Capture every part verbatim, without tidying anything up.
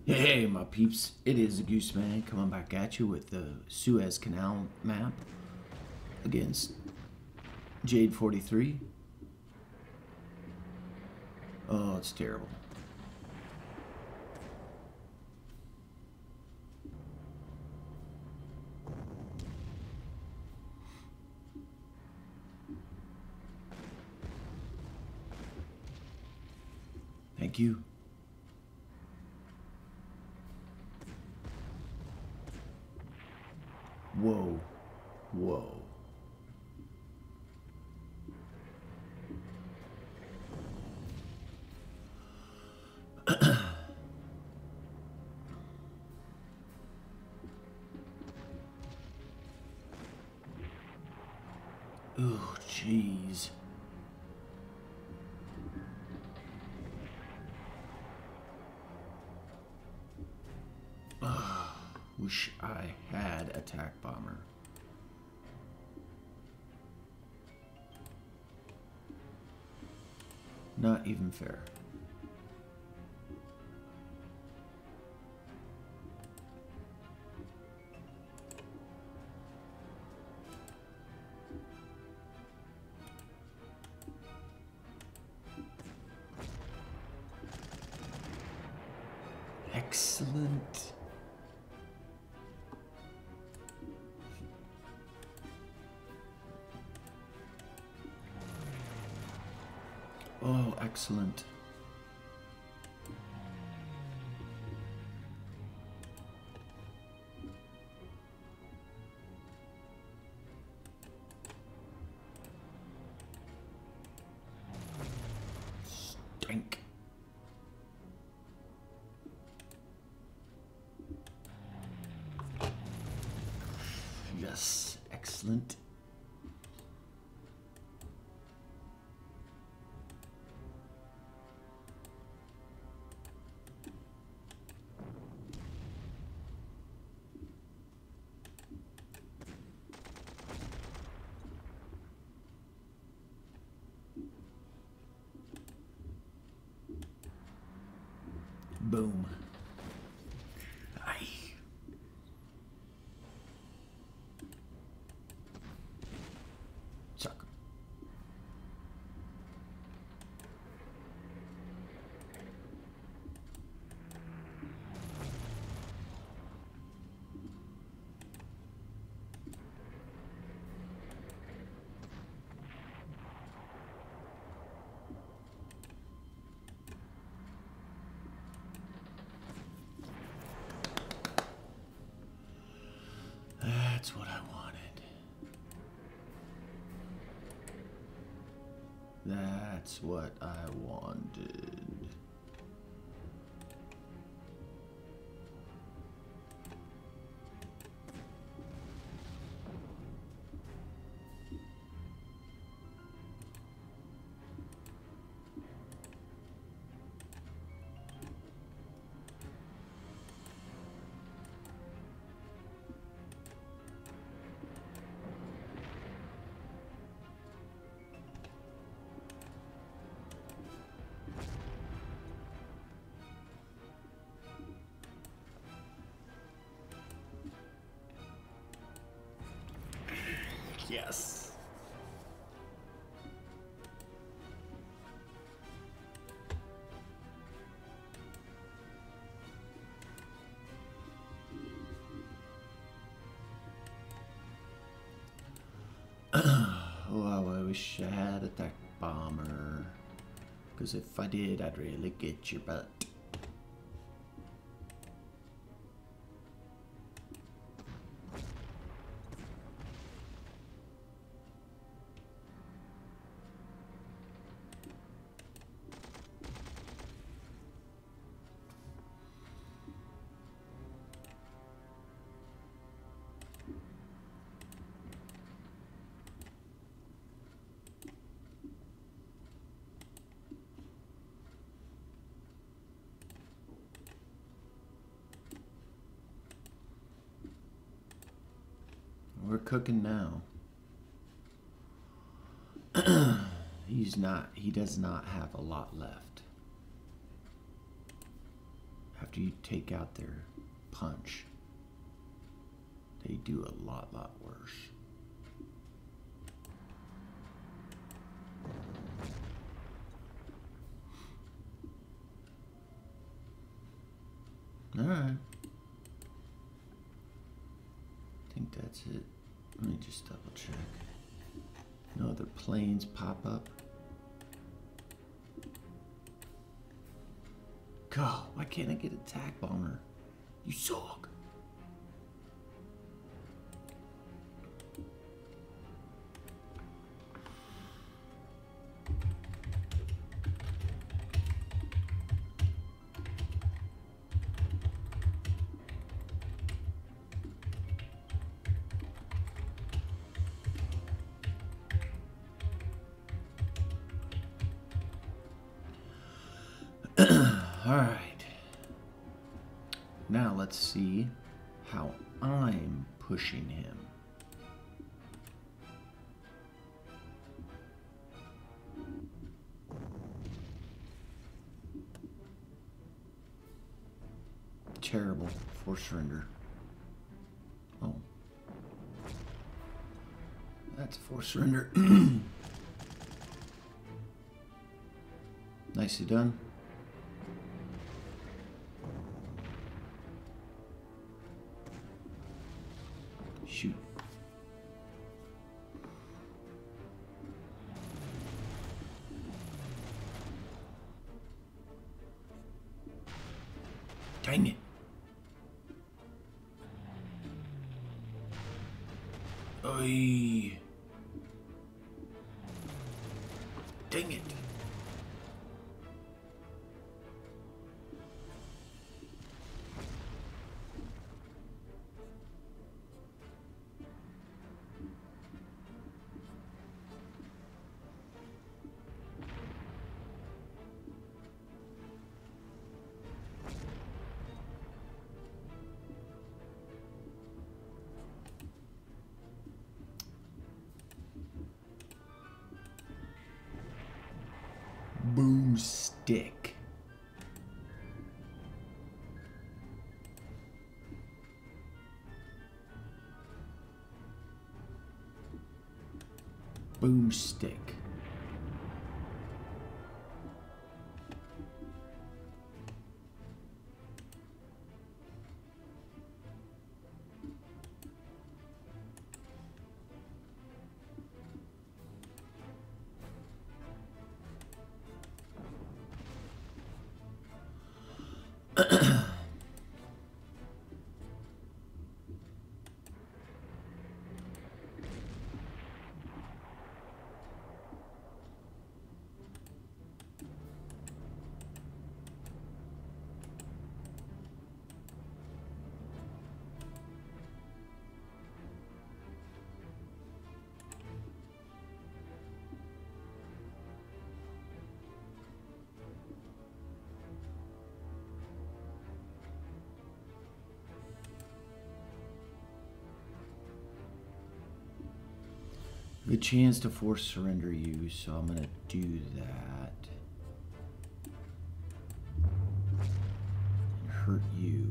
Hey, my peeps, it is the Goose Man coming back at you with the Suez Canal map against Jade forty-three. Oh, it's terrible. Thank you. Whoa. Whoa. Oh, jeez. Wish I had attack bomber. Not even fair. Excellent. Oh, excellent. Stink. Yes, excellent. Boom. Aye. Suck. That's what I wanted. That's what I wanted. Yes. Oh, I wish I had a attack bomber. Because if I did, I'd really get your butt. We're cooking now. He's not, he does not have a lot left. Have after you take out their punch. They do a lot, lot worse. All right. I think that's it. Let me just double check. No other planes pop up. God, why can't I get a attack bomber? You suck. All right. Now let's see how I'm pushing him. Terrible. Force surrender. Oh. That's a force surrender. Nicely done. Shoot. Dang it. Oy. Dang it. Boomstick. Boomstick. Good chance to force surrender you, so I'm gonna do that. And hurt you.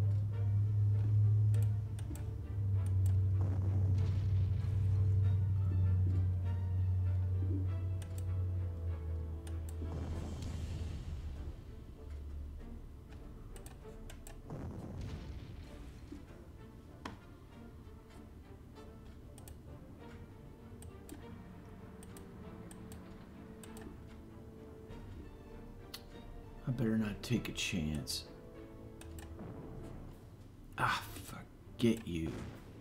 I better not take a chance. Ah, forget you.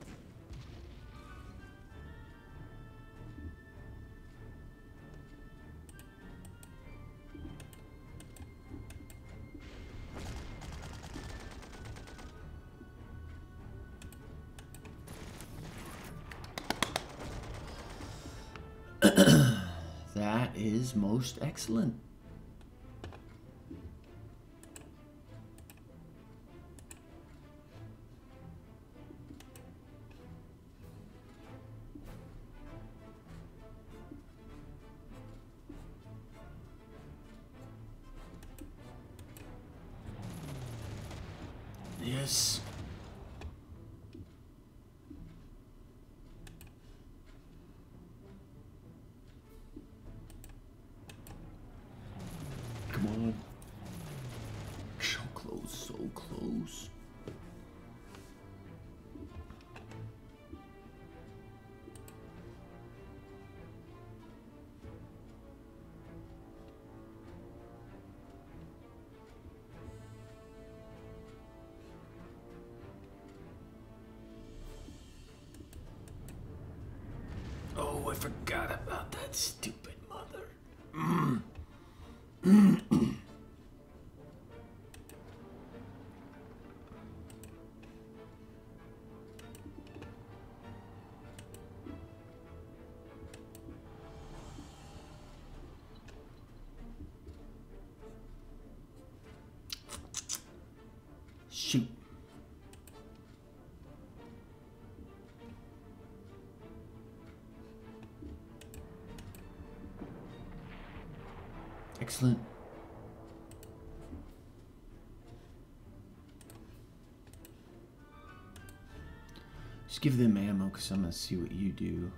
That is most excellent. Yes. Come on. So close, so close. Oh, I forgot about that stupid mother. Mm. Shoot. Excellent. Just give them ammo because I'm going to see what you do.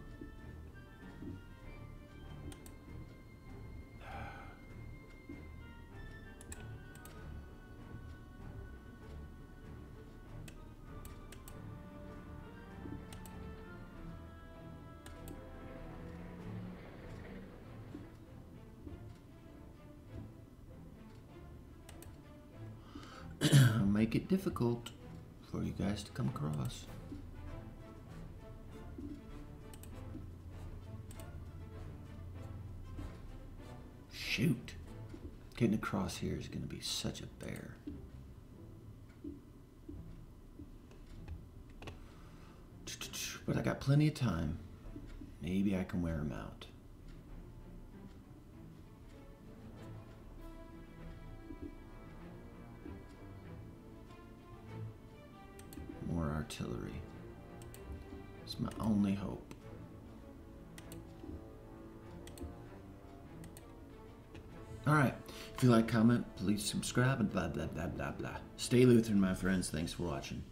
Make it difficult for you guys to come across. Shoot. Getting across here is going to be such a bear. But I got plenty of time. Maybe I can wear them out. More artillery. It's my only hope. Alright, if you like, comment, please subscribe, and blah, blah, blah, blah, blah. Stay Lutheran, my friends. Thanks for watching.